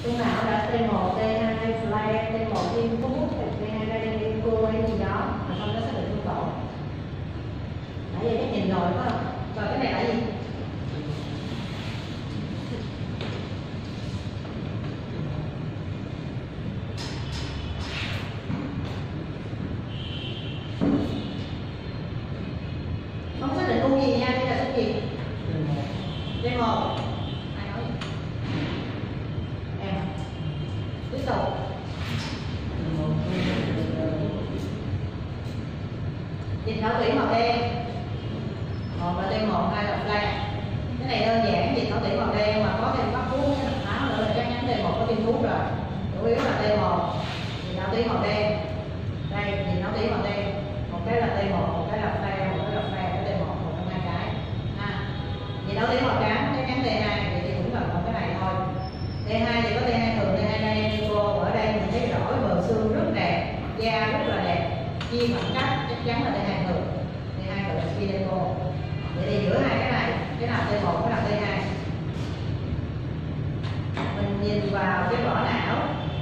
Trung Hảo đã T1, T2 flag, T1 in phút, T2 radio cô hay gì đó mà không có xác định phương tổ. Nãy giờ chắc nhìn rồi phải không? Rồi cái này là gì? Không xác định u gì nha, đây là số gì? D1. Ai nói gì? Em tiếp tục. Dịch thảo thủy màu đen. Một là D1, hai là flag. Cái này đơn giản, dịch thảo thủy màu đen mà có thêm bắt thuốc cái độc táo nữa là chắc chắn D1 có tiêm thuốc rồi. Chủ yếu là D1, dịch thảo thủy màu đen. Đây, dịch thảo thủy màu đen. Một cái là T1, một cái là flag, một cái là flag, cái D1, một trong hai cái. Dịch thảo thủy màu trắng chắc chắn D2, vậy thì cũng cần một cái này thôi. D2 thì có D2 thường, D2 Danico. Ở đây mình thấy rõ bờ xương rất đẹp, da rất là đẹp, chia khoảng cách chắc chắn là D2 thường, D2 thường là Spineko. Vậy thì giữa hai cái này, cái nào T1, cái nào T2? Mình nhìn vào cái vỏ não,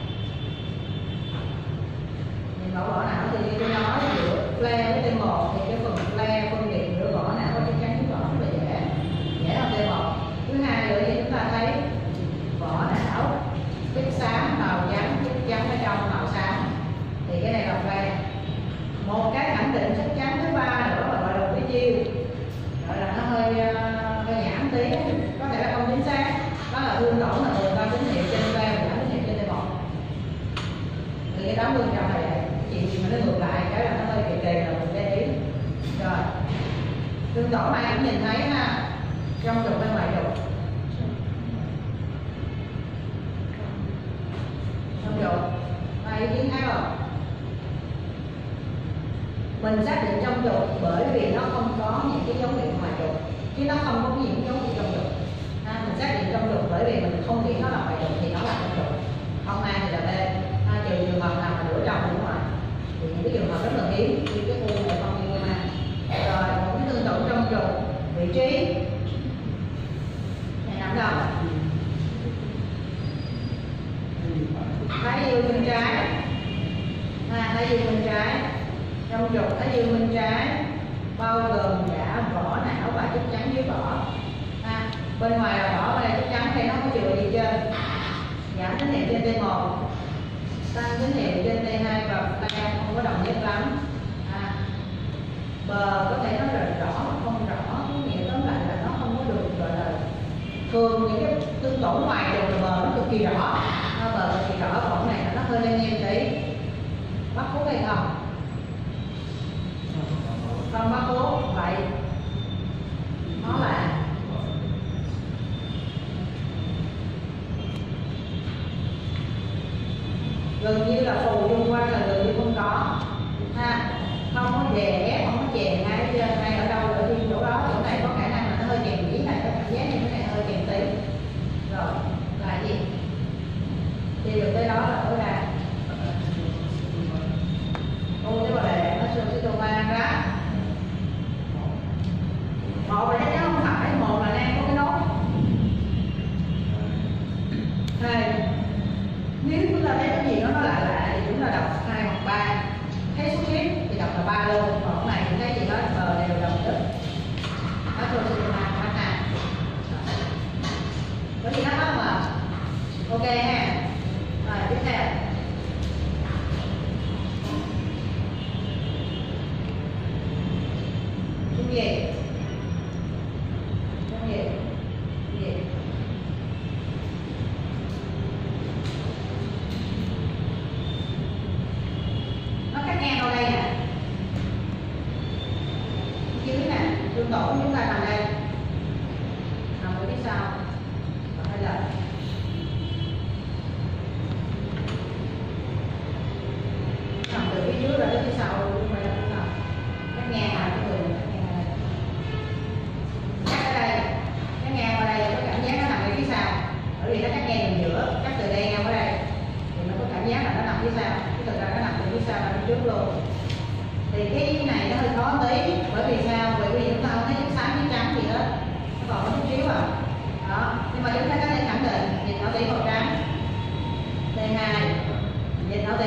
nhìn vào vỏ não thì như tôi nói giữa flag với T1 thì cái phần flag phân biệt giữa vỏ não và chắc chắn cái vỏ rất là dễ hơn T1. Thứ hai nữa thì chúng ta thấy vỏ não chất xám màu trắng, chất trắng ở trong màu xám thì cái này là flag. Một cái khẳng định chắc chắn thứ ba nữa mà gọi là cái chiêu, gọi là nó hơi nhảm tí, có thể là không chính xác, đó là thương tổn là thường ta tín hiệu trên flag và giảm tín hiệu trên T1. Thì cái 80% là vậy. Chuyện gì mà nó ngược lại cái là nó hơi kỳ kỳ là mình để ý. Rồi thương tổn này cũng nhìn thấy ha, trong trục bên ngoài trục, trong trục ai ý kiến thấy không? Mình xác định trong trục bởi vì nó không có những cái dấu hiệu ngoài trục, chứ nó không có những dấu hiệu trong trục. Mình xác định trong trục bởi vì mình không nghĩ nó là ngoài trục thì nó là trong trục, không A thì là B. Trừ trường hợp nào mà nửa trong nửa ngoài thì những cái trường hợp rất là hiếm như cái u này không như A. Rồi một cái tương tự trong trục vị trí này nằm đâu? Thái dương bên trái, thái dương bên trái. Trong trục thái dương bên trái bao gồm cả vỏ não và chất trắng dưới vỏ. Bên ngoài là vỏ, bên này chất trắng, đây nó có chừa gì trên? Giảm tín hiệu trên T1, tăng tín hiệu trên T2 và flag không có đồng nhất lắm. Bờ có thể nó rõ mà không rõ, có nghĩa tóm lại là nó không có được gọi là thường những cái tương tổn ngoài đều là bờ nó cực kỳ rõ, bờ cực kỳ rõ, còn này là nó hơi lên nhem tí. Bắt thuốc hay không? Không bắt thuốc, vậy nó là gần như là phù dung quanh là gần như không có không có dẻ, không có chèn ngay ở trên, ngay ở đâu ở trên chỗ đó, chỗ này có khả năng là nó hơi chèn tí này, có cảm giác như cái này hơi chèn tí. Rồi là gì? Đi được tới đó là tối đa cái bờ đề nó Sotoma ra một là chắc chắn không phải, một là đang có cái nốt. Hai, nếu chúng ta thấy cái gì nó lạ lạ thì chúng ta đọc 2 hoặc 3, thấy xuất huyết thì đọc là 3 luôn, còn cái này thì thấy gì đó bờ đều đồng nhất. Nó Sotoma ra có gì đó mà ok ha. Rồi tiếp theo cái gì? Cái gì? Cái gì? Nó cắt ngang đâu đây nè, dưới nè, tương tổ chúng ta nằm đây, nằm ở phía sau, hay là nằm từ phía dưới ra tới phía sau luôn, không phải là phía sau. Cắt ngang là cái người cắt ở đây, cắt ngang ở đây có cảm giác nó nằm ở phía sau, bởi vì nó cắt ngang ở giữa, cắt từ đây ngang ở đây thì nó có cảm giác là nó nằm phía sau, chứ thực ra nó nằm từ phía sau ra phía trước luôn. Thì cái này nó hơi khó tí, bởi vì sao? Bởi vì chúng ta không thấy chất xám chất trắng gì hết, nó còn có chút xíu à. Đó, nhưng mà chúng ta có thể khẳng định thì nó tỷ màu trắng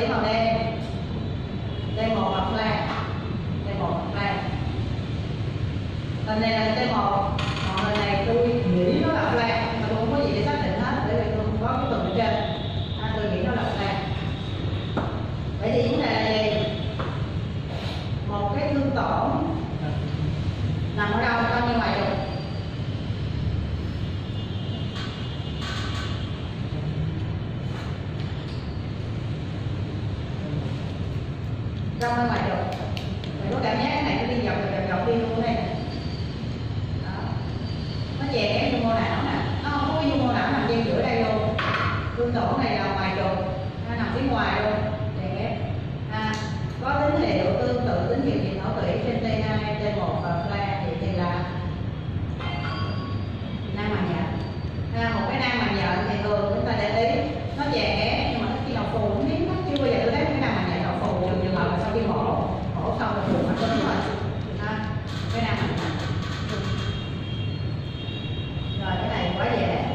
tủy màu đen, T1 là flare, T1 là flare. Lần này là T1, còn lần này tôi nghĩ nó là flare, mà tôi không có gì để xác định hết, bởi vì tôi không có cái tuần ở trên, tôi nghĩ nó là flare. Vậy thì vấn đề là gì? Một cái thương tổn nằm ở đâu, bao nhiêu ngoài trục? Trong hay ngoài trục? Mình có cảm giác cái này nó đi dọc đi luôn đây nè. Nó chè ép vô mô não nè, nó không có cái vô mô não nằm trên giữa đây luôn. Thương tổn này là ngoài trục, nó nằm phía ngoài luôn, chè ép. Có tín hiệu tương tự tín hiệu điện não tủy trên T2, T1 và flare thì là nang màng nhện. Một cái nang màng nhện thì thường chúng ta để ý nó chè ép nhưng mà nó khi nào phù cũng hiếm lắm, chưa bao giờ tôi thấy cái nang màng nhện nào phù, trừ trường hợp là sau khi mổ xong rồi phù mặt cứng rồi. Cái nang màng nhện. Rồi cái này quá dễ.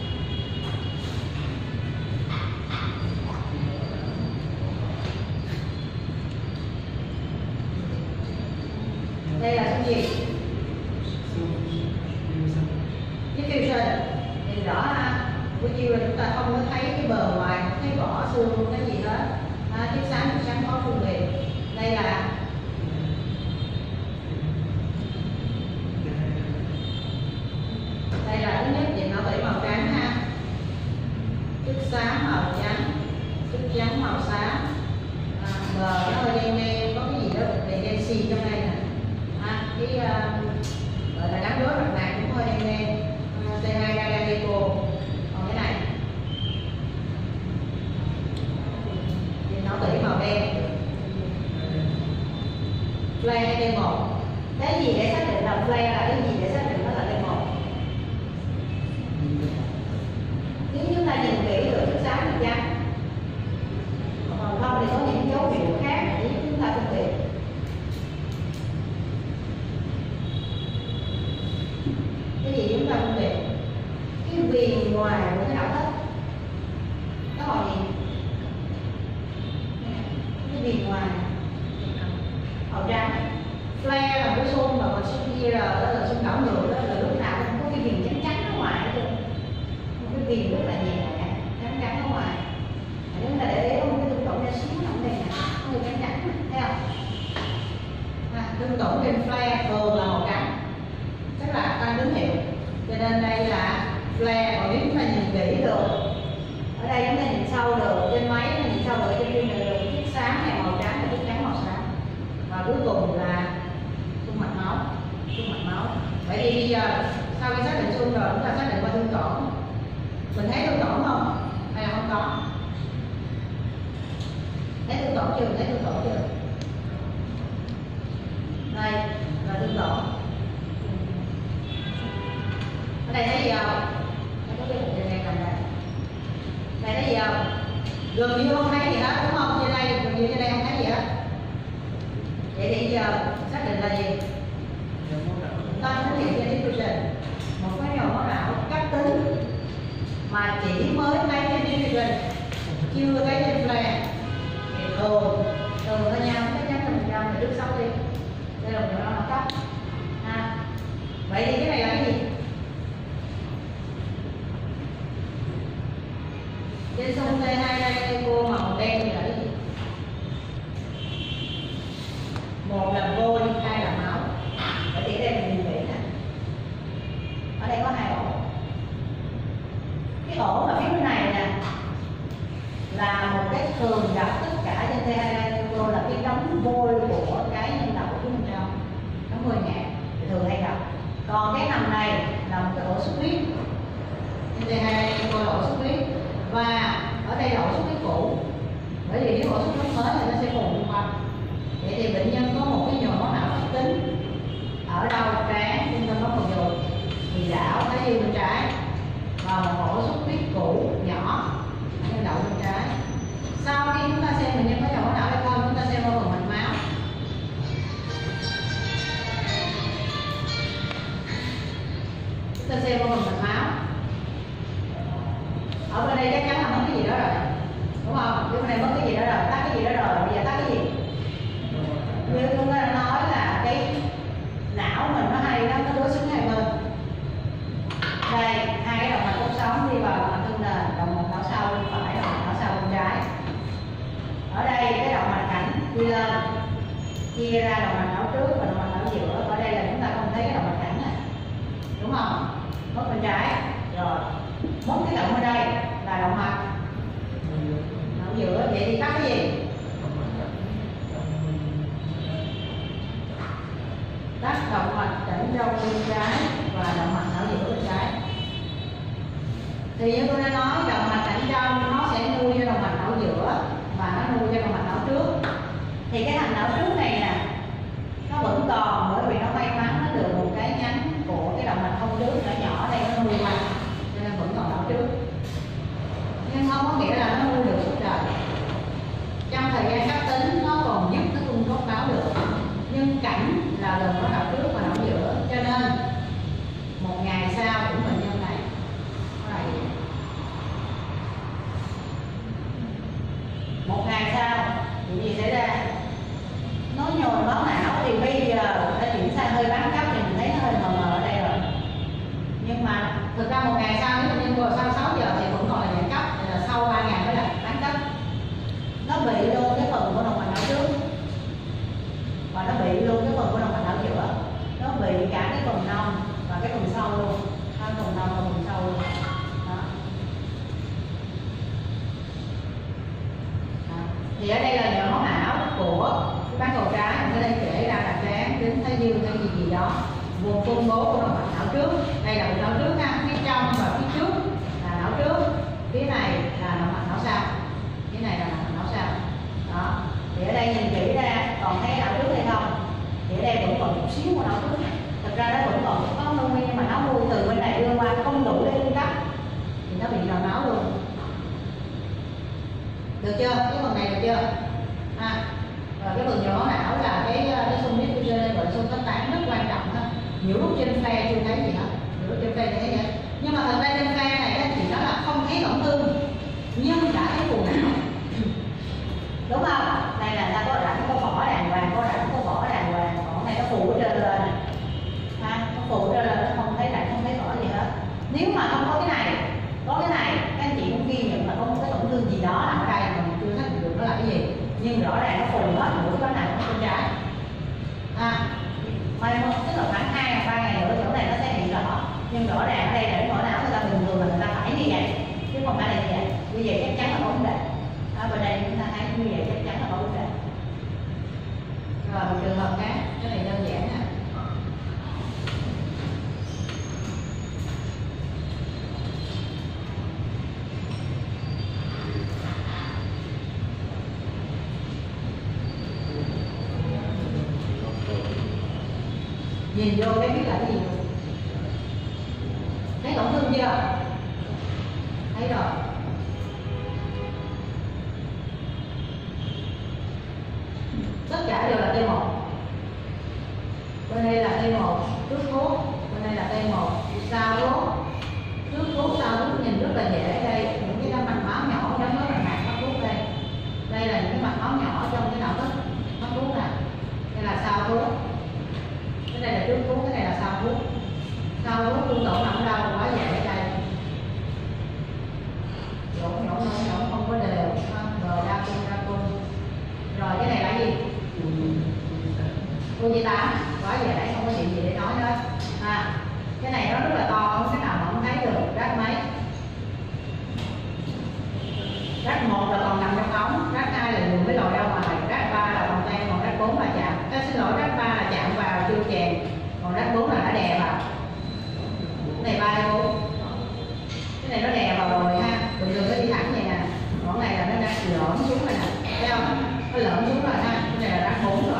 Đây là cái gì? Diffusion. Nhìn rõ ha. Buổi chiều là chúng ta không có thấy cái bờ ngoài, không thấy vỏ xương, cái gì hết. Chiếu sáng có phân biệt. Đây là thứ nhất điện não tủy màu trắng ha. Chất xám màu trắng, chất trắng màu xám. Bờ nó hơi đen đen, có cái gì đó đen xì trong đây nè. Cái gọi là đám rối mặt nạ cũng hơi đen đen. T2 radical. Còn cái này điện não tủy màu đen, flare hay T1. Cái gì để xác định là flare, là cái gì để xác định nó là T1? Nếu chúng ta nhìn kỹ được chất xám thì trắng, còn không thì có những dấu hiệu khác để chúng ta phân biệt. Cái gì chúng ta phân biệt? Cái viền ngoài của cái não thất nó màu gì? Cái viền ngoài màu trắng. Flare là cái xung, mà còn xung đó là xung đảo ngược, đó là lúc nào cũng có cái viền trắng trắng ở ngoài hết. Một cái viền rất là nhẹ trắng trắng ở ngoài. Chúng ta để ý có một cái thương tổn ra xíu ở đây nè, hơi trắng trắng, thấy không? Thương tổn trên flare thường là màu trắng, chắc là tăng tín hiệu, cho nên đây là flare. Còn nếu chúng ta nhìn kỹ được, ở đây chúng ta nhìn sâu được, trên máy chúng ta nhìn sâu được, trên phim này được chất xám này màu trắng và chất trắng màu xám, và cuối cùng là xung mạch máu. Vậy thì bây giờ sau khi xác định xung rồi, chúng ta xác định qua thương tổn. Mình thấy thương tổn không? Hay là không có? Thấy thương tổn chưa? Thấy thương tổn chưa? Đây là thương tổn. Ở đây thấy gì không? Nó có cái cục này cầm đây. Đây thấy gì không? Gần như không thấy gì hết, đúng không? Trên đây, gần như trên đây không thấy gì hết. Vậy thì giờ xác định là gì? Ta phát hiện ra diffusion, một cái nhồi máu não cấp tính mà chỉ mới thấy trên diffusion, chưa thấy trên flare. Thì thường thôi nhau, chắc chắn là 100 là trước sau đi. Đây là một nhồi máu não cấp. Vậy thì cái này là cái gì? Trên sông T2 đây cô màu đen thì là cái gì? Một là vôi, hai là máu. Vậy thì đây mình nhìn kỹ nè. Ở đây có hai ổ. Cái ổ mà phía bên này nè là một cái thường gặp tất cả trên T2 đây là cái đống vôi của cái nhân đậu của bên trong, đống vôi nhạt thì thường hay gặp. Còn cái nằm này là một cái ổ xuất huyết. Trên T2 đây là ổ xuất huyết. Và ở đây là ổ xuất huyết cũ, bởi vì nếu ổ xuất huyết mới thì nó sẽ phù xung quanh. Vậy thì bệnh nhân có một cái nhồi máu não cấp tính ở đâu? Trán, trung tâm bắp vùng ruột, thì đảo, thái dương bên trái, và một ổ xuất huyết cũ nhỏ ở đậu bên trái. Sau khi chúng ta xem bệnh nhân có nhồi máu não hay không, chúng ta xem qua phần mạch máu. Chúng ta xem qua phần mạch máu. Ở bên đây chắc chắn là không có gì đó rồi. đúng không? Cái bên này mất cái gì đó rồi, tắt cái gì đó rồi, bây giờ tắt cái gì? Như chúng ta đã nói là cái não mình nó hay đó, nó đối xứng hai bên. Đây, hai cái động mạch cốt sống đi vào mạch tương nền, động mạch não sau bên phải, động mạch não sau bên trái. Ở đây cái động mạch cảnh đi lên, chia ra động mạch não trước và động mạch não giữa. Ở đây là chúng ta không thấy cái động mạch cảnh này, đúng không? Mất bên trái, rồi mất cái động ở đây là động mạch não giữa. Vậy thì tắt cái gì? Tắt động mạch cảnh trong bên trái và động mạch não giữa bên trái. Thì như tôi đã nói, động mạch cảnh trong nó sẽ nuôi cho động mạch não giữa và nó nuôi cho động mạch não trước. Thì cái thành não trước này nè, nó vẫn còn, bởi vì nó may mắn nó được một cái nhánh của cái động mạch thông trước nhỏ nhỏ đây nó nuôi qua, cho nên vẫn còn não trước. Nhưng không có nghĩa là nó nuôi được suốt đời. Trong thời gian cấp tính nó còn giúp nó cung cấp máu được, nhưng cảnh là gần có não trước và não giữa, cho nên một ngày sau của bệnh nhân này nó là gì? Một ngày sau chuyện gì xảy ra? Nó nhồi máu não. Thì bây giờ đã chuyển sang hơi bán cấp thì mình thấy nó hơi mờ mờ ở đây rồi, nhưng mà thực ra một ngày sau nếu bệnh nhân vừa sau 6 giờ thì vẫn còn là giãn cấp, là sau 3 ngày mới là bán cấp. Nó bị luôn cái phần của động mạch não trước và nó bị luôn cái phần của động mạch não giữa, nó bị cả cái phần nông và cái phần sau luôn, hai phần nông và phần sau luôn. Đó. Thì ở đây là nhồi máu não của cái bán cầu trái, mình ở đây kể ra là trán đến thái dương hay gì đó, vùng phân bố của động mạch não trước. Đây là não trước ha, phía trong và phía trước là não trước, phía này là động mạch não sau, phía này là động mạch não sau. Đó. Thì ở đây nhìn kỹ ra còn thấy não trước hay không? Thì ở đây vẫn còn một xíu của não trước. Thực ra nó vẫn còn có nuôi, nhưng mà nó nuôi từ bên này đưa qua không đủ để cung cấp thì nó bị nhồi máu luôn. Được chưa? Cái phần này được chưa? Rồi cái phần nhồi máu não là cái xung huyết cho nên bệnh xung kích tán rất quan trọng đó. Nhiều lúc trên phe chưa thấy gì hết, nhiều lúc trên phe chưa thấy gì hết. Nhưng mà thật ra trên phe này thì nó là không thấy tổn thương nhưng đã thấy phù não. Đúng không? Đây là ta có rãnh có vỏ đàng hoàng, có rãnh có vỏ đàng hoàng, còn này nó phủ ở trên lên, nó phủ trên lên, nó không thấy rãnh không thấy vỏ gì hết. Nếu mà không có cái này, các anh chị cũng ghi nhận là có một cái tổn thương gì đó nằm ở đây mà mình chưa xác định được nó là cái gì, nhưng rõ ràng nó phù hết mũi có này bên trái. Mai mốt tức là khoảng 2 hoặc 3 ngày nữa chỗ này nó sẽ hiện rõ, nhưng rõ ràng ở đây là cái vỏ não người ta bình thường là người ta phải như vậy chứ không phải là như vậy. Như vậy chắc chắn là có vấn đề. Bên đây chúng ta thấy như vậy chắc chắn là có vấn đề. Rồi một trường hợp khác, cái này đơn giản ha. Nhìn vô cái biết là cái gì luôn. Thấy tổn thương chưa? Thấy rồi. Tất cả đều là T1. Bên đây là T1 trước thuốc, bên đây là T1 sau thuốc. Trước thuốc sau thuốc nhìn rất là dễ. Đây những cái mạch máu nhỏ giống với mạch mát thuốc đây. Đây là những cái mạch máu nhỏ trong cái não thức mát thuốc nè. Đây là sau thuốc. Cái này là trước thuốc, cái này là sau thuốc. Sau thuốc tương tự nằm ở đâu quá dễ ở đây. Nhổ không có đều, rồi ra cung. Rồi cái này là gì? U8, quá dễ, không có chuyện gì để nói hết. Cái này nó rất là to, không thể nào mà không thấy được. Rác mấy? Rác 1 là còn nằm trong ống, rác 2 là dùng với lồi ra ngoài, rác 3 là còn tay, còn rác 4 là chạm. Xin lỗi, rác 3 là chạm vào chưa chèn, còn rác 4 là đã đè vào. Cái này 3 hay 4? Cái này nó đè vào rồi ha, bình thường nó đi thẳng vậy nè, còn này là nó đang lõm xuống rồi nè, thấy không? Nó lõm xuống rồi ha, cái này là rác 4 rồi.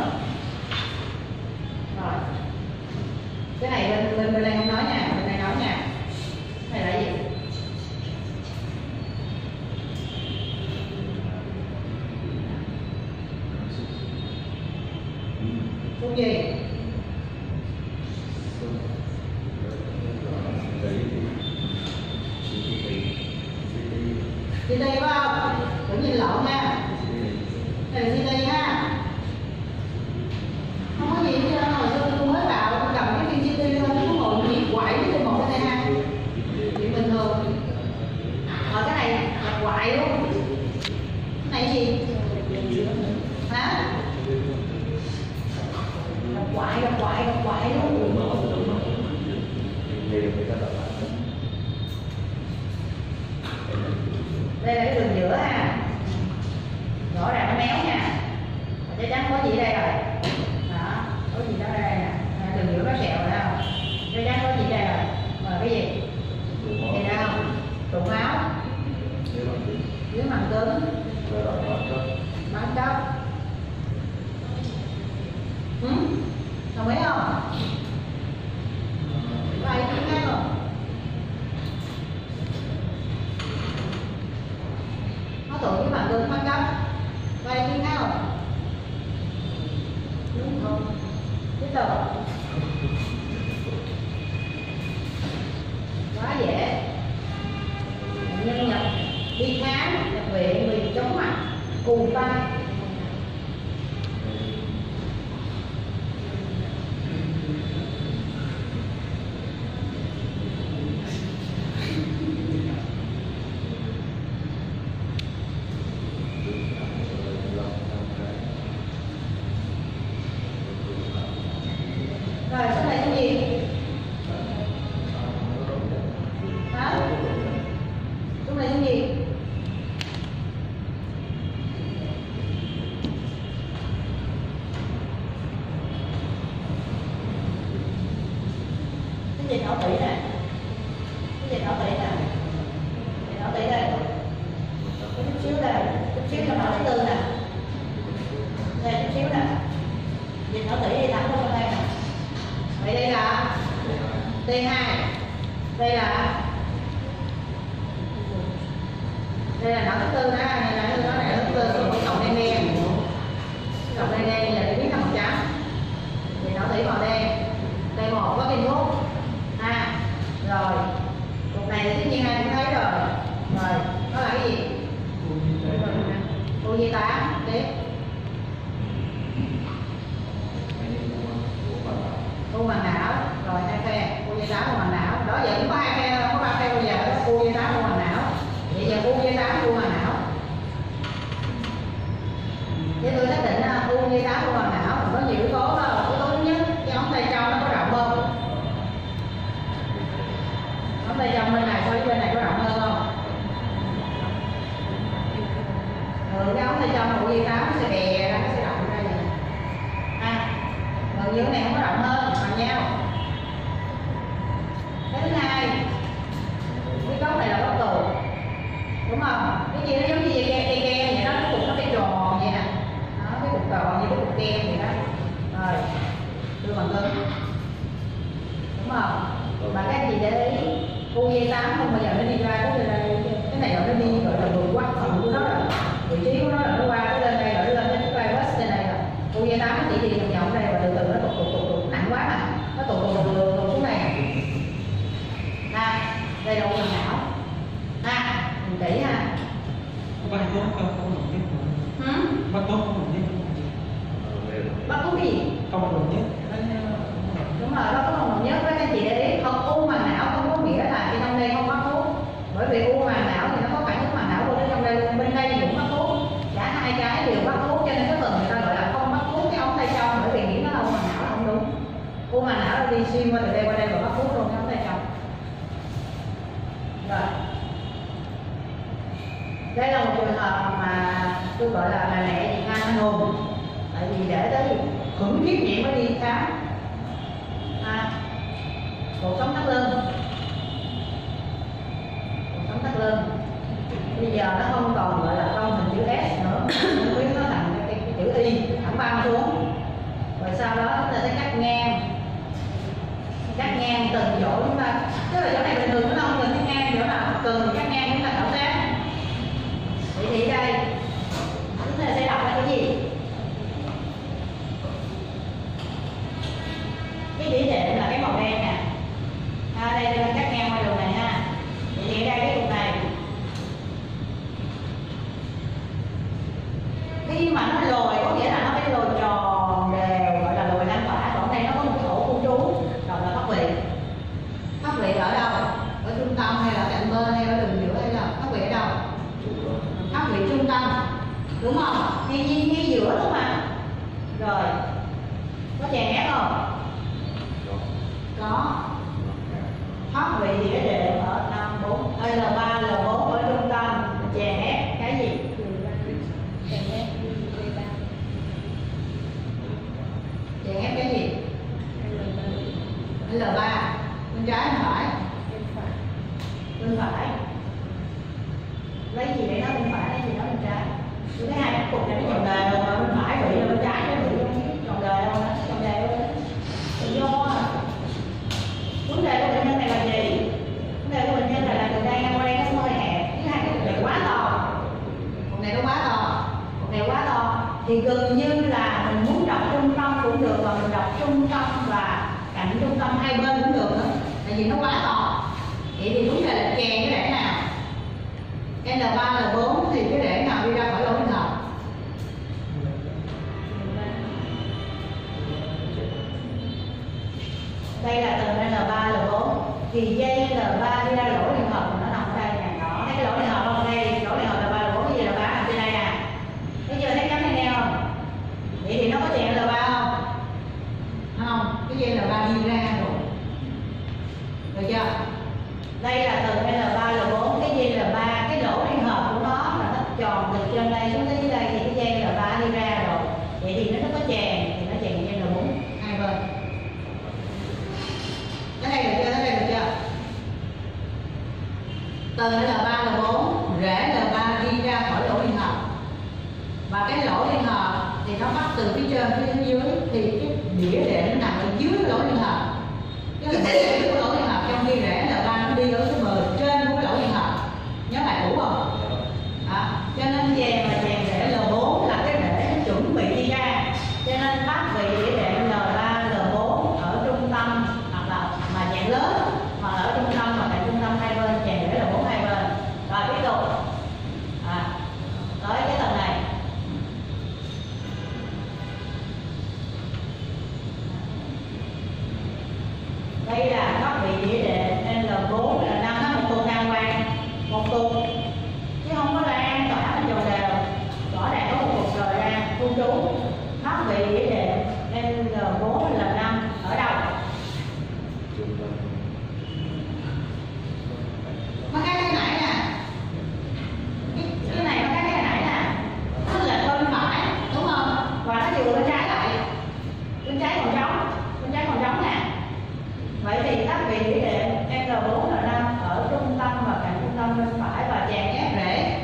Rồi. Cái này bên đây không nói nha, bên đây nói nha. Cái này là gì? Thuốc gì? Chị đi phải không? Tự nhiên nhìn lộn nha. Đây là CD ha. Không có gì chứ hồi xưa tôi mới vào tôi cầm cái phim CD lên tôi ngồi nhịp quậy với tôi một cái này ha. Chuyện bình thường. Rồi cái này là quậy luôn. Cái này gì? Hả? Gặp quậy luôn. Đây là cái đường giữa ha. Rõ ràng nó méo nha. Chắc chắn có gì đây rồi. Đó, có gì đó đây nè. Đường giữa nó sẹo rồi không? Chắc chắn có gì đây rồi. Rồi cái gì? Nhìn ra không? Trụng máu. Dưới màng cứng. Bán cấp. Đồng ý không? Có ai biết khác không? Nó tụ với màng cứng bán cấp. Có ai biết khác không? Đúng không? Tiếp tục. Quá dễ. Nhân nhập đi khám nhập viện vì chóng mặt cù tay. Rồi số này cái gì? Hả? Số này cái gì? Cái gì não tủy nè? Cái gì não tủy nè? Cái não tủy đây. Chút xíu đây, chút xíu là não thứ tư nè. Đây chút xíu nè. Dịch não tủy đi thẳng vào đây nè. Vậy đây là T2. Đây là não thứ tư ha, này là nó này thứ tư có một cọng đen đen. Cọng đen đen là để biết là màu trắng. Thì não tủy màu đen. Đây một có viên thuốc. Ha. Rồi. Cục này thì tất nhiên ai cũng thấy rồi. Rồi, nó là cái gì? U8 tiếp. U màng não, rồi hai phe, U8 u màng não. Đó giờ cũng có hai phe thôi, không có ba phe bây giờ. U8 u màng não. Vậy giờ U8 u màng não. Thế tôi xác định U8 u màng não có nhiều yếu tố đó. Yếu tố thứ nhất, cái ống tay trong nó có rộng không? Ống tay trong bên này so với bên này có rộng hơn không? Cái ống tay trong U8 nó sẽ bè ra, nó sẽ rộng ra vậy. Còn như cái này không có rộng hơn, bằng nhau. Cái thứ hai, cái góc này là góc tù, đúng không? Cái kia nó giống như dây kem vậy đó, cái cục nó phải tròn vậy nè. Đó, cái cục tròn như cái cục kem vậy đó. Rồi, đưa bằng cứng, đúng không? Và các anh chị để ý, U8 không bao giờ nó đi ra cái này nó đi gọi là vượt qua phần của nó rồi, vị trí của nó là nó qua cái lên đây rồi nó lên cái vai vest trên đây rồi. U8 nó chỉ đi vòng vòng đây và từ từ nó tụt nặng quá mà nó tụt xuống này. Ha, đây là u màng não. Ha, mình kỹ ha. Bác tốt không đồng nhất. Bác tốt không đồng nhất. Bác có cái gì? Không đồng nhất. Đúng rồi, bác có không đồng nhất với anh chị để ý. Không, u màng não không có nghĩa là khi trong đây không có thuốc. Bởi vì u màng não thì nó có phản ứng màng não của nó trong đây luôn, bên đây cũng có thuốc. Cả hai cái đều bắt thuốc cho nên cái phần người ta gọi là không bắt thuốc cái ống tay trong, bởi vì nghĩ nó là u màng não là không đúng. U màng não là đi xuyên qua từ đây qua đây và bắt thuốc luôn cái ống tay trong. Rồi. Đây là một trường hợp mà tôi gọi là bà mẹ Việt Nam anh hùng. Tại vì để tới khủng khiếp vậy mới đi khám. Cột sống thắt lưng. Cột sống thắt lưng. Bây giờ nó không còn gọi là con hình chữ S nữa, nó biến nó thành cái chữ Y thẳng băng xuống. Rồi sau đó chúng ta sẽ cắt ngang từng chỗ chúng ta, tức là chỗ này bình thường nó không cần cắt ngang, chỗ nào cần cắt ngang chúng ta khảo sát. Vậy thì đây chúng ta sẽ đọc là cái gì? Cái chỉ định là cái màu đen nè. Đây là cắt ngang qua đường này ha. Vậy thì đây cái cục này đúng không? Ngay giữa luôn mà. Rồi có chèn ép không? Có. Thoát vị đĩa đệm ở 5, 4 L3, L4 ở trung tâm, chèn ép cái gì? Chèn ép cái gì? L3 bên trái bên phải? Bên phải. Lấy gì để nói bên phải, lấy gì nói bên trái? Tôi thấy hai cái cục này nó tròn đều mà bên phải bị là bên trái nó bị tròn đều đó, tròn đều đó. Tự do à. Vấn đề của bệnh nhân này là gì? Vấn đề của bệnh nhân này là từ đây ngang qua đây nó hơi hẹp, thứ hai cái cục này quá to. Cục này nó quá to, cục này quá to thì gần như là mình muốn đọc trung tâm cũng được, và mình đọc trung tâm và cạnh trung tâm hai bên cũng được nữa, tại vì nó quá to. Vậy thì đúng là chèn cái rễ nào? L3, L4 thì cái rễ nào đi ra khỏi lỗ liên hợp? Đây là tầng L3, L4 thì dây L3 đi ra lỗ liên hợp nó nằm ở đây nè, đó, thấy cái lỗ liên hợp không? Đây, lỗ liên hợp L3, L4 cái dây L3 nằm trên đây nè. Thấy chưa, thấy chấm này nè không? Vậy thì nó có chèn L3 không? Không, cái dây L3 đi ra rồi. Được chưa? Đây là tầng L3, L4, cái dây L3, cái lỗ liên hợp của nó là nó tròn từ trên đây xuống tới dưới đây thì cái dây L3 đi ra rồi. Vậy thì nó có chèn thì nó chèn dây L4 hai bên. Cái này được chưa? Cái này được chưa? Tầng L3, L4, rễ L3 đi ra khỏi lỗ liên hợp. Và cái lỗ liên hợp thì nó bắt từ phía trên phía dưới thì cái đĩa đệm nó nằm ở dưới lỗ liên hợp. Cái là bề của lỗ liên hợp, trong khi rễ L3 nó đi ở cái bề trên của lỗ liên hợp. Nhớ bài cũ không? Cho nên chèn là chèn rễ L4 là cái rễ nó chuẩn bị đi ra. Cho nên bắt vị đĩa đệm L3, L4 ở trung tâm, hoặc là mà chèn lớn, hoặc là ở trung tâm hoặc là trung tâm hai bên, chèn rễ L4 hai bên. Rồi tiếp tục tới cái tầng này. Đây là các vị đĩa đệm L4 là năm nó một cục đàng hoàng, một cục chứ không có lan tỏa bên dòng đều, rõ ràng có một cục rồi ra khu trú. Các vị đĩa đệm L4 là 5 ở đâu? Nó khác cái nãy nè, cái này nó khác cái nãy nè, nó là bên phải đúng không? Và nó vừa bên trái lại, bên trái còn trống, bên trái còn trống nè. Vậy thì các vị đĩa đệm L4 là 5 ở trung tâm và cạnh trung tâm bên phải và chèn ép rễ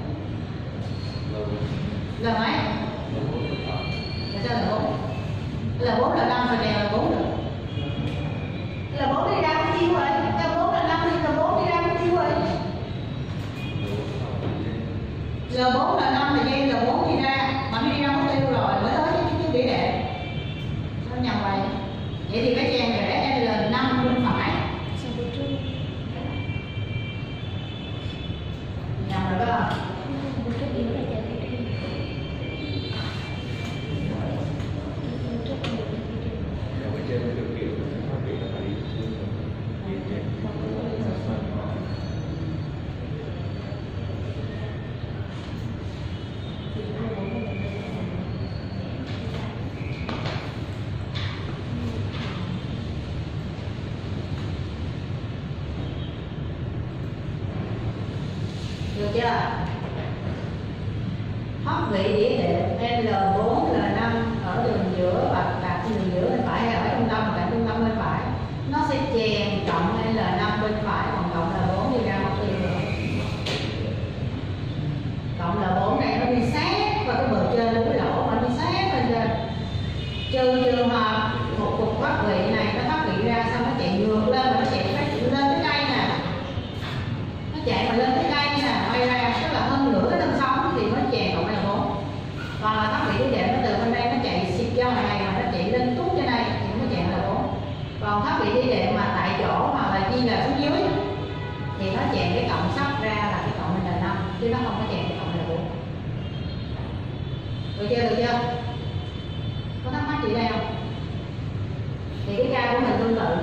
L mấy? Là sao L4? L4 là 5 rồi chèn L4 được. L4 đi ra bao nhiêu rồi? L4 là 5 thì L4 đi ra bao nhiêu rồi? L4 là 5 thì dây L4 đi ra, mà nó đi ra mất tiêu rồi mới tới cái đĩa đệm. Nó nhầm vậy. Vậy thì cái chèn rễ L5 bên phải. Nhầm rồi đó. Được chưa? Thoát vị đĩa đệm L4 là 5 ở đường giữa và đặt đường giữa bên phải hay ở trung tâm và trung tâm bên phải. Nó sẽ chèn cộng L5 bên phải, còn cộng L4 đi ra mất tiêu rồi. Cộng L4 này nó đi sát vào cái bờ trên của cái lỗ, mà đi sát lên trên. Trừ trường hợp một cục thoát vị này nó thoát vị ra xong nó chạy ngược lên, mà nó chạy lên tới đây nè. Nó chạy mà lên tới đây nè, quay ra tức là hơn nửa cái thân sống thì nó chèn cộng L4. Còn là các vị đĩa đệm nó từ bên đây nó chạy xịt ra ngoài này mà nó chạy lên tút trên đây thì nó chèn L4. Còn các vị đĩa đệm mà tại chỗ hoặc là chi là xuống dưới thì nó chèn cái cộng sắp ra là cái cộng L5 chứ nó không có chèn cái cộng L4. Được chưa? Được chưa? Có thắc mắc gì đây không? Thì cái ca của mình tương tự.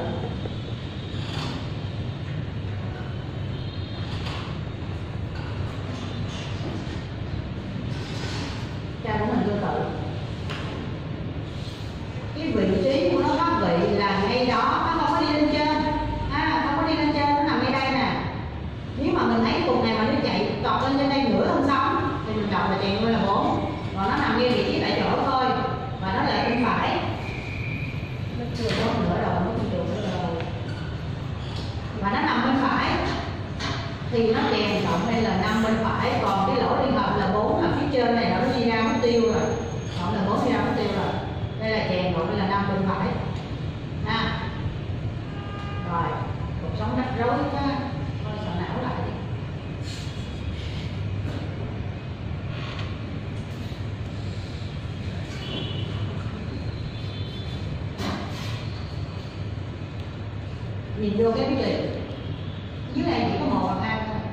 vùng này mà nó chạy tọt lên trên đây nửa thân sống thì mình đọc là chèn luôn là 4. Còn nó nằm nghiêng vị trí tại chỗ thôi và nó lại bên phải. Nó chưa có nữa rồi, nó chưa nữa rồi. Và nó nằm bên phải thì nó chèn cộng đây là 5 bên phải, còn cái lỗ liên hợp là 4 là phía trên này nó đi ra mất tiêu rồi, cộng là 4 đi ra mất tiêu rồi. Đây là chèn cộng đây là 5 bên phải ha. Rồi cuộc sống rắc rối quá, thôi sợ não lại đi. Nhìn vô cái gì dưới này chỉ có 1 hoặc 2 thôi.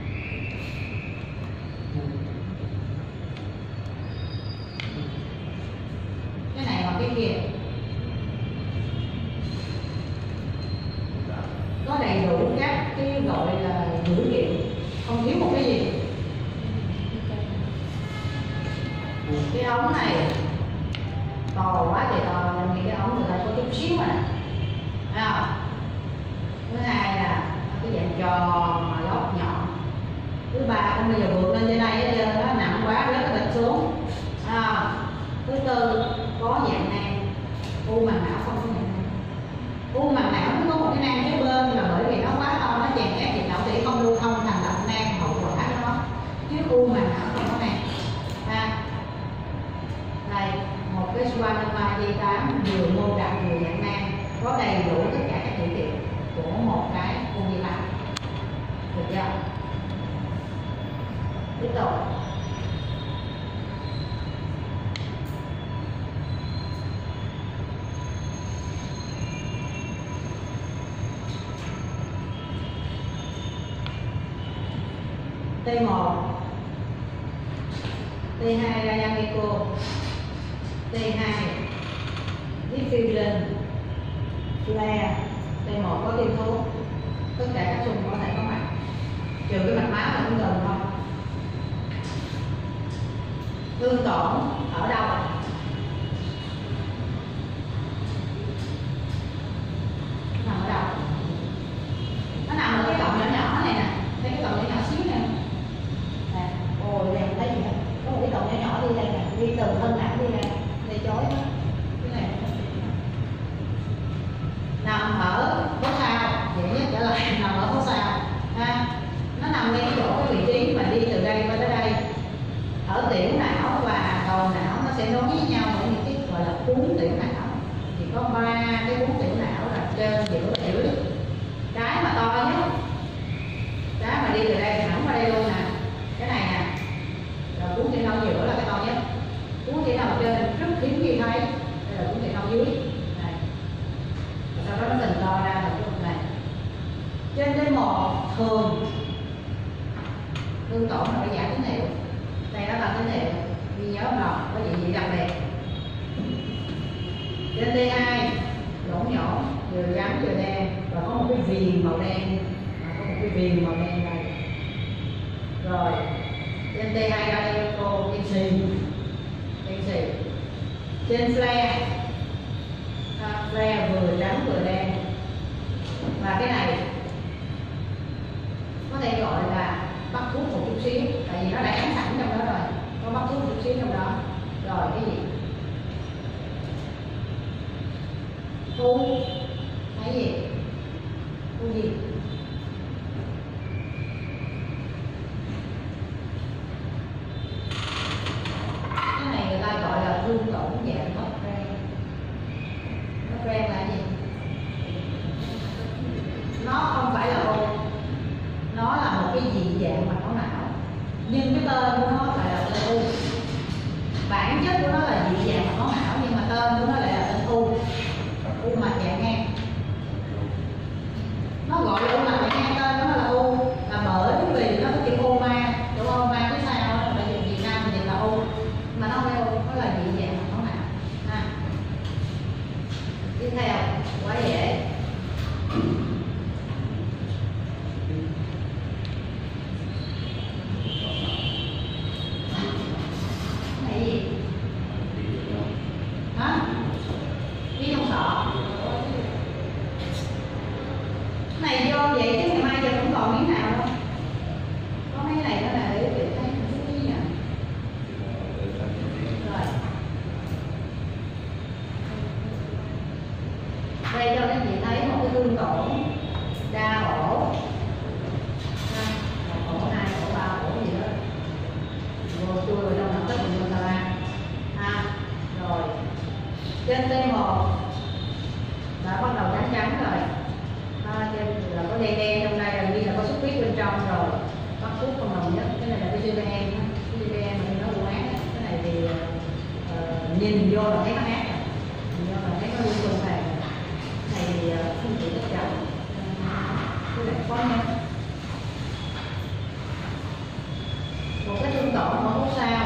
Cái này hoặc cái kia có đầy đủ các cái gọi là dữ liệu, không thiếu một cái gì. Cái ống này to quá thì to, nên nghĩ cái ống người ta có chút xíu mà, thấy không? Thứ hai là cái dạng tròn mà lót nhọn. Thứ ba không bao giờ vượt lên trên đây hết trơn, nó nặng quá rớt cái bịch xuống. Thứ tư có dạng nang, u màng não không có dạng nang. U màng não nó có một cái nang kế bên là bởi vì nó quá to, nó chèn ép nhịp não tủy không lưu thông thành lập nang hậu quả đó, chứ u màng não không có nang. Đây một cái schwannoma dây 8 vừa mô đặc vừa dạng nang, có đầy đủ tất cả các dữ liệu của một cái u dây 8, được chưa? Tiếp tục T1, T2 Ryan Echo, T2 diffusion, flare, T1 có tiêu thụ, tất cả các xung có thể có mặt, trừ cái mạch máu là không cần thôi. Thương tổn ở đâu? Nằm ở đâu? Nó nằm ở cái cọng nhỏ nhỏ này nè, thấy cái cọng nhỏ nhỏ xíu nè. Nè, ôi đây thấy gì nè, có một cái cọng nhỏ nhỏ đi đây nè, đi từ thân não đi đây, đây chói đó. Cái này nằm ở hố sao, dễ nhất trở lại nằm ở hố sao ha. Nó nằm ngay chỗ cái vị trí mà đi từ đây qua tới đây, ở tiểu não và đầu não nó sẽ nối với nhau bởi những cái gọi là cuốn tiểu não. Thì có 3 cái cuốn tiểu não là trên, giữa và dưới. Cái mà to nhất, cái mà đi từ đây thẳng qua đây luôn nè, cái này nè, rồi cuốn tiểu não giữa là cái to nhất. Cuốn tiểu não trên rất hiếm khi thấy, đây là cuốn tiểu não dưới này. Và sau đó nó tình to ra là cái vùng này. Trên cái một thường thương tổn là phải giảm tín hiệu, đây đó là tín hiệu ghi nhớ lòng có gì đặc biệt. Trên T2 lỗ nhổn vừa trắng vừa đen và có một cái viền màu đen, có một cái viền màu đen này. Rồi trên T2 Radico đen xì. Trên flare vừa trắng vừa đen, và cái này có thể gọi là bắt thuốc một chút xíu, tại vì nó đã ám sẵn trong đó rồi, có bắt thuốc một chút xíu trong đó. Rồi cái gì? U, cái gì? U gì? Cái này người ta gọi là thương tổn dạng hấp ren. Hấp ren là gì? Nó không phải là u, nó là một cái dị dạng mạch máu não, nhưng cái tên của nó lại là tên u. Bản chất của nó là dị dạng mạch máu não, nhưng mà tên của nó lại là tên u mạch dạng ngang. Nó gọi là u mạch dạng ngang, tên của nó là u là bởi vì nó có chữ u ma, đúng không? Ma cái sao đó là dùng Việt Nam thì là u, mà nó không phải u, nó là dị dạng mạch máu não ha. Tiếp theo quá dễ. Này vô TVN á, cái TVN mà nó buồn ác á, cái này thì nhìn vô là thấy nó ác rồi, nhìn vô là thấy nó luôn luôn về. Cái này thì không chỉ tất cả cái lại có nha. Một cái tương tự một phút sau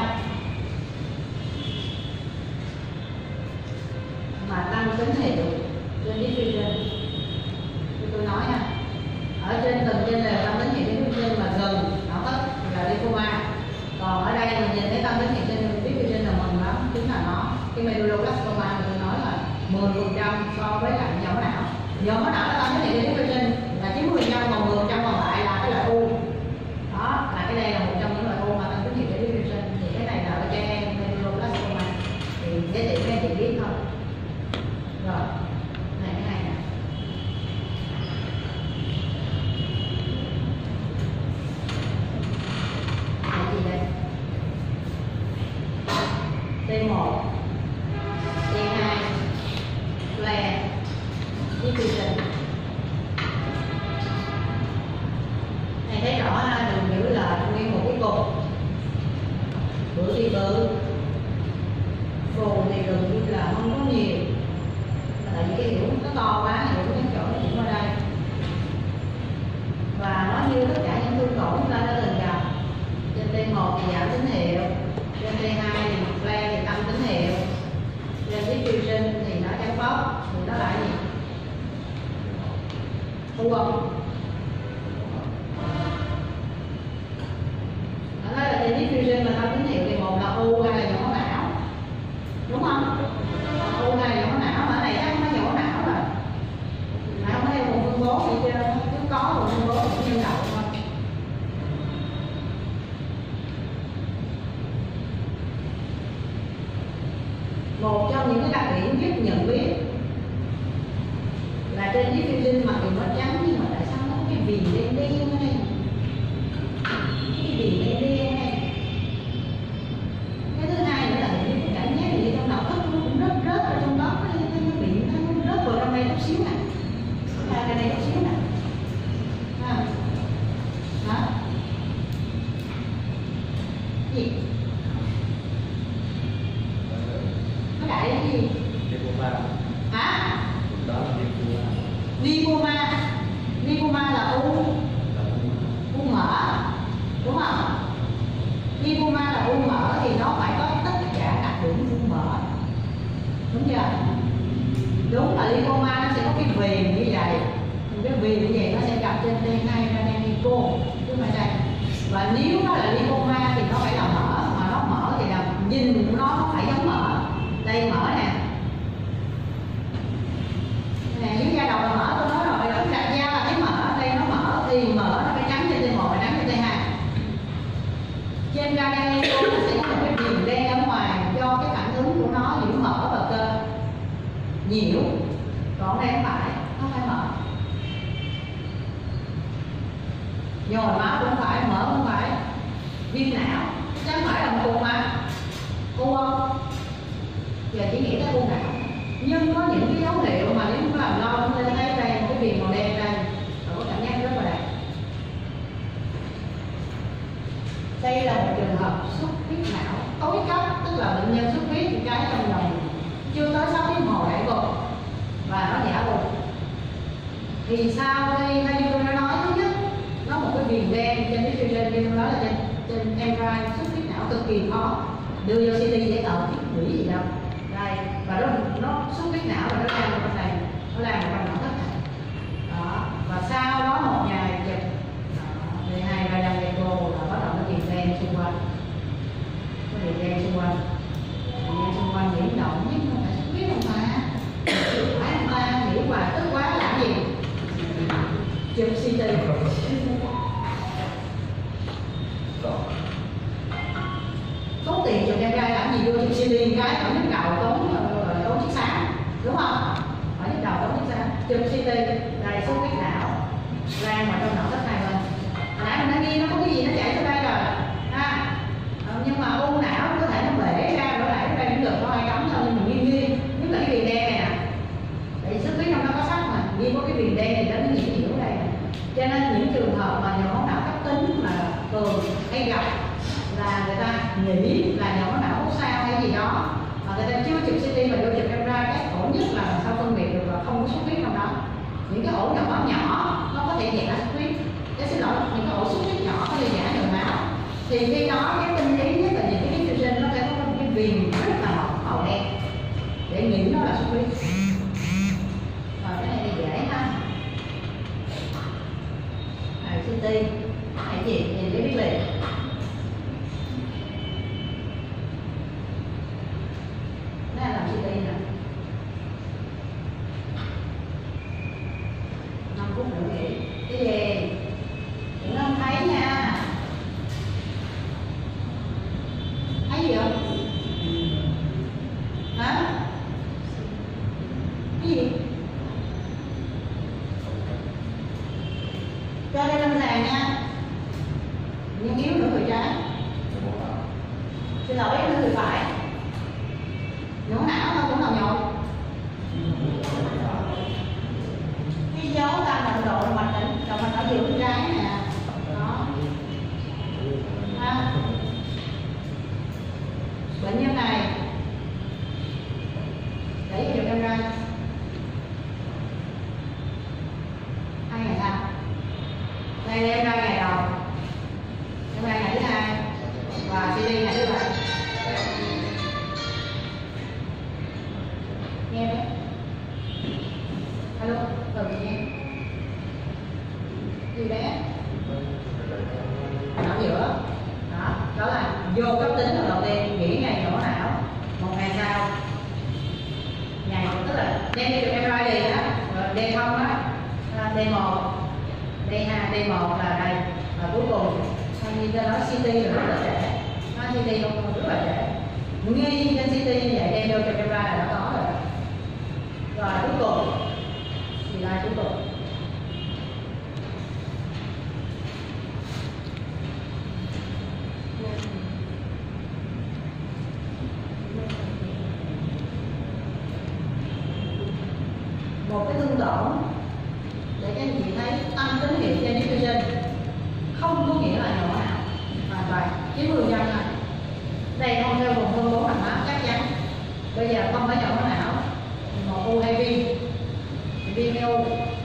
mà tăng tín hiệu trên diffusion như tôi nói nha, ở trên từng trên đều tăng tín hiệu diffusion mà gần nó hết là lipoma. Còn ở đây mình nhìn thấy tăng tín hiệu trên diffusion là mừng lắm, chính là nó cái medulloblastoma mà tôi nói là 10% so với lại nhóm não. Nhóm não nó tăng tín hiệu trên diffusion là 90%, còn 10% còn lại là cái loại u. Đó là cái đây là một trong những loại u mà tăng tín hiệu trên diffusion. Thì cái này là ở trẻ em medulloblastoma thì giới thiệu các anh chị biết thôi. Rồi này cái này nè, cái gì đây? T1, T2, flare, diffusion. Này thấy rõ ha, đừng giữ lại nguyên một cái cục. Bự thì bự, phù thì gần như là không có nhiều. Tại vì cái hiệu nó to quá, hiệu cái chỗ nó chuyển qua đây. Và nó như tất cả những thương tổn chúng ta đã từng gặp. Trên T1 thì giảm tín hiệu, trên T2 thì flare thì tăng tín hiệu, trên diffusion thì nó trắng bóc, thì nó lại gì? Thu không? Nó nói là trên diffusion mà tăng tín hiệu thì một là u hay là nhỏ não, đúng không? U hay là nhỏ não, mà ở này chắc nó nhỏ não rồi. Mà không thấy một phân bố gì chưa? Chứ có một phân bố cũng nhân động thôi. Một trong những cái đặc điểm giúp nhận biết là trên diffusion mặc dù nó trắng nhưng mà tại sao nó có cái viền đen đen ở đây? Cái viền đen đen này. Cái thứ hai nữa là những cái cảm giác gì trong đầu óc nó cũng rớt ở trong đó, nó bị nó rớt vào trong đây chút xíu nè, ra cái đây chút xíu nè, đó, gì? Nó đại cái gì? Hả? Lipoma. Lipoma là u mỡ, đúng không? Lipoma là u mỡ thì nó phải có tất cả đặc điểm u mỡ, đúng chưa? Đúng là lipoma nó sẽ có cái viền như vậy, cái viền như vậy nó sẽ gặp trên T2 ra đen lipo, chứ không phải đây. Và nếu nó là lipoma thì nó phải là mỡ, mà nó mỡ thì là nhìn của nó phải giống mỡ. Đây mỡ nè, nè dưới da đầu là mỡ, tôi nói rồi, ở đặt da là thấy mỡ, đây nó mỡ thì mỡ nó phải trắng trên T1 và trắng trên T2. Trên da đen lipo nó sẽ có một cái viền đen ở ngoài do cái phản ứng của nó giữa mỡ và cơ nhiều, còn đây không phải, nó phải mỡ. Nhồi máu cũng phải, mỡ cũng phải, viêm não chẳng phải là một cục mà u không? Giờ chỉ nghĩ tới u não, nhưng có những cái dấu hiệu mà nếu chúng ta làm lâu chúng ta thấy đây một cái viền màu đen đây, và có cảm giác rất là đẹp. Đây là một trường hợp xuất huyết não tối cấp, tức là bệnh nhân xuất huyết những cái trong lòng chưa tới 6 tiếng hồ đại gục và nó giả gục. Thì sau khi như tôi đã nói, thứ nhất nó một cái viền đen trên cái diffusion, như tôi nói là trên MRI xuất huyết não cực kỳ khó đưa vô CT để tạo cái quỷ gì đâu. Đây, và nó xuất huyết não và nó làm ở trong này, nó làm ở trong não thất này. Đó, và sau đó một ngày chụp T2 ra đăng echo là bắt đầu nó viền đen xung quanh, có viền đen xung quanh, xung quanh nhiễm động, nhưng mà phải xuất huyết không mà, phải không ta nghĩ hoài tức quá làm gì? Chụp CT. Tốn tiền chụp em trai làm gì vô chụp CT cái ở nhức đầu tốn chiếc sáng, đúng không? Ở nhức đầu tốn chiếc sáng, chụp CT đây xuất huyết não lan vào trong não thất hai bên. Hồi nãy mình đã ghi nó có cái gì nó chảy tới đây rồi ha, nhưng mà u não có thể nó bể ra rồi lại đây cũng được, có hai cắm thôi, nhưng mình ghi nhất là cái viền đen này nè, tại vì xuất huyết trong nó có sắc mà, ghi có cái viền đen này nó nhiễm nhiều ở đây nè. Cho nên những trường hợp mà nhồi máu não cấp tính mà thường hay gặp là người ta nghĩ là nhỏ não hút sao hay gì đó, mà người ta chưa chụp CT và vô chụp MRI, cái khổ nhất là làm sao phân biệt được là không có xuất huyết trong đó. Những cái ổ nhỏ nhỏ nó có thể giả xuất huyết, xin lỗi, những cái ổ xuất huyết nhỏ có thể giả đường máu, thì khi đó cái tinh lý nhất là những cái nitrogen nó sẽ có một cái viền rất là màu đen để nghĩ nó là xuất huyết. Rồi cái này thì dễ ha. CT hãy nhìn để biết liền. Nó làm CT nè, 5 phút nữa nghỉ. Cái gì đừng không thấy nha. Thấy gì không? Hả? Cái gì? Cho đây lâm sàng nha. Nhưng yếu nữa người trái. Xin lỗi nữa người phải. Nhổ não thôi cũng là nhồi. Cái dấu ta vận độ mạch tỉnh, đầu mạch ở giữa bên trái nè. Đó. Ha. Bệnh nhân này để cho em ra 2 ngày sau. Đây em ra ngày đầu, em ra ngày thứ 2 và CD ngày thứ 7. Nghe đấy. Alo, từ gì nghe? Gì bé? Ở giữa. Đó là vô cấp tính lần đầu tiên, nghỉ ngày nhổ não. 1 ngày sau, ngày tức là đem đi chụp MRI liền á, D không á, D1, D2, D1 là đây, và cuối cùng như ta nói CT là rất là trẻ, nó CT không rất là trẻ, nghi trên CT như vậy đem vô chụp MRI là đã có rồi. Rồi cuối cùng thì là cuối cùng một cái thương tổn để các anh chị thấy tăng tín hiệu trên nitrogen không có nghĩa là nhổ não hoàn toàn 90% này. Đây không theo vùng phân bố mạch máu chắc chắn. Bây giờ không phải nhổ não, một u hay viêm u.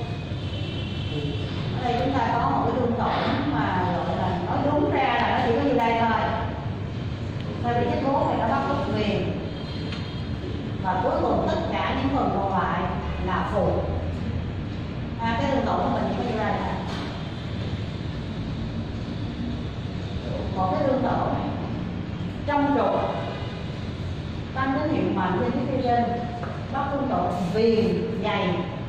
Ở đây chúng ta có một cái thương tổn mà gọi là nói đúng ra là nó chỉ có như đây thôi. Hơi bị chết bố thì nó bắt bất quyền. Và cuối cùng tất cả những phần còn lại là phụ. Cái thương tổn của mình chỉ có như đây thôi. Một cái thương tổn này trong ruột tăng tín hiệu mạnh trên nitrogen, bắt thương tổn viền dày